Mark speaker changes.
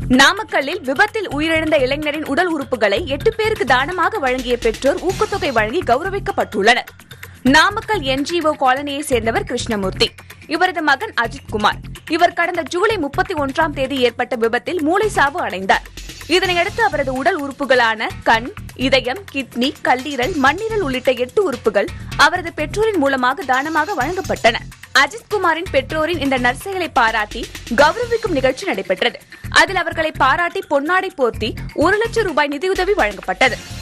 Speaker 1: நாமக்கல்லில் விபத்தில் உயிரிழந்த இளைஞரின் உடல் உறுப்புகளை 8 பேருக்கு தானமாக வழங்கிய பெற்றோர் ஊக்கத்தொகை வழங்கி கௌரவிக்கப்பட்டுள்ளனர். நாமக்கல் NGO காலனியை சேர்ந்தவர் கிருஷ்ணமூர்த்தி. இவரது மகன் அஜித்குமார். இவர் கடந்த ஜூலை 31ஆம் தேதி ஏற்பட்ட விபத்தில் மூளை சாவு அடைந்தார். இதனையடுத்து அவரது உடல் உறுப்புகளான கண், இதயம், கிட்னி, கல்லீரல், மண்ணீரல் உள்ளிட்ட 8 உறுப்புகள் அவரது பெற்றோரின் மூலமாக தானமாக வழங்கப்பட்டன. அஜித்குமாரின் பெற்றோரின் இந்த நற்செயலை பாராட்டி கௌரவிக்கும் நிகழ்ச்சி நடைபெற்றது. அதில் அவர்களை பாராட்டி பொன்னாடை போர்த்தி 1 லட்சம் ரூபாய் நிதியுதவி வழங்கப்பட்டது.